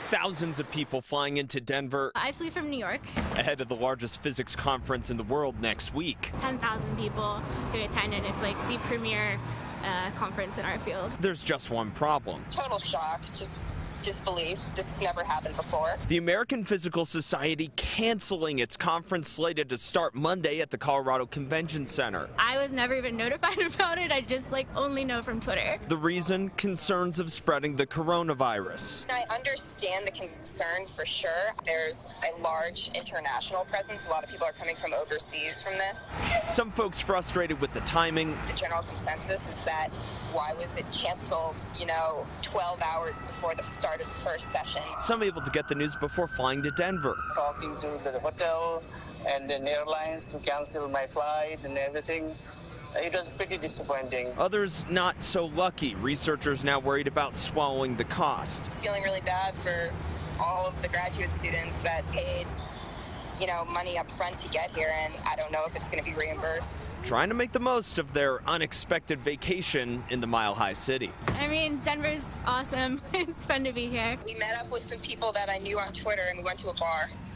Thousands of people flying into Denver. I flew from New York. Ahead of the largest physics conference in the world next week. 10,000 people who attended. It's like the premier conference in our field. There's just one problem. Total shock, just disbelief. This has never happened before. The American Physical Society canceling its conference slated to start Monday at the Colorado Convention Center. I was never even notified about it. I just only know from Twitter. The reason? Concerns of spreading the coronavirus. I understand the concern for sure. There's a large international presence. A lot of people are coming from overseas from this. Some folks frustrated with the timing. The general consensus is that why was it canceled, 12 hours before the start of the first session? Some able to get the news before flying to Denver. Talking to the hotel and then airlines to cancel my flight and everything. It was pretty disappointing. Others not so lucky. Researchers now worried about swallowing the cost. Feeling really bad for all of the graduate students that paid money up front to get here, and I don't know if it's going to be reimbursed. Trying to make the most of their unexpected vacation in the Mile High City. I mean, Denver's awesome. It's fun to be here. We met up with some people that I knew on Twitter and we went to a bar.